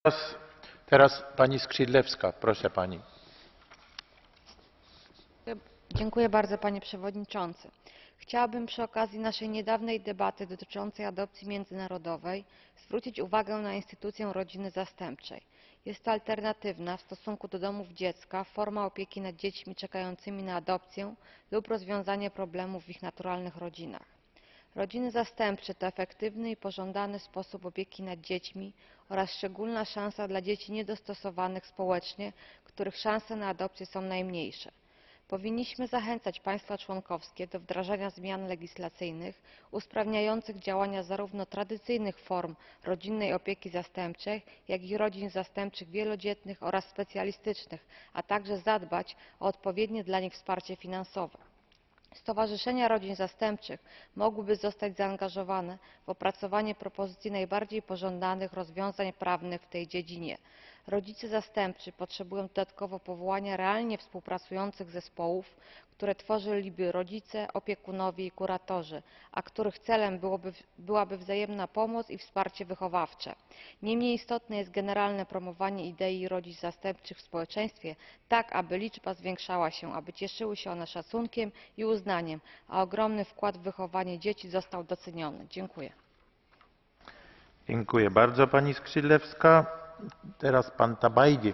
Teraz pani Skrzydlewska, proszę pani. Dziękuję bardzo, panie przewodniczący. Chciałabym przy okazji naszej niedawnej debaty dotyczącej adopcji międzynarodowej zwrócić uwagę na instytucję rodziny zastępczej. Jest to alternatywna w stosunku do domów dziecka forma opieki nad dziećmi czekającymi na adopcję lub rozwiązanie problemów w ich naturalnych rodzinach. Rodziny zastępcze to efektywny i pożądany sposób opieki nad dziećmi oraz szczególna szansa dla dzieci niedostosowanych społecznie, których szanse na adopcję są najmniejsze. Powinniśmy zachęcać państwa członkowskie do wdrażania zmian legislacyjnych usprawniających działania zarówno tradycyjnych form rodzinnej opieki zastępczej, jak i rodzin zastępczych wielodzietnych oraz specjalistycznych, a także zadbać o odpowiednie dla nich wsparcie finansowe. Stowarzyszenia rodzin zastępczych mogłyby zostać zaangażowane w opracowanie propozycji najbardziej pożądanych rozwiązań prawnych w tej dziedzinie. Rodzice zastępczy potrzebują dodatkowo powołania realnie współpracujących zespołów, które tworzyliby rodzice, opiekunowie i kuratorzy, a których celem byłaby wzajemna pomoc i wsparcie wychowawcze. Nie mniej istotne jest generalne promowanie idei rodzin zastępczych w społeczeństwie, tak aby liczba zwiększała się, aby cieszyły się one szacunkiem i uznaniem, a ogromny wkład w wychowanie dzieci został doceniony. Dziękuję. Dziękuję bardzo pani Skrzydlewska. Teraz pan Tabajdi.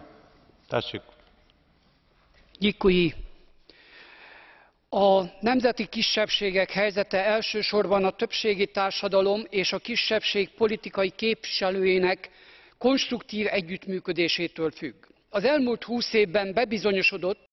A nemzeti kisebbségek helyzete elsősorban a többségi társadalom és a kisebbség politikai képviselőinek konstruktív együttműködésétől függ. Az elmúlt 20 évben bebizonyosodott,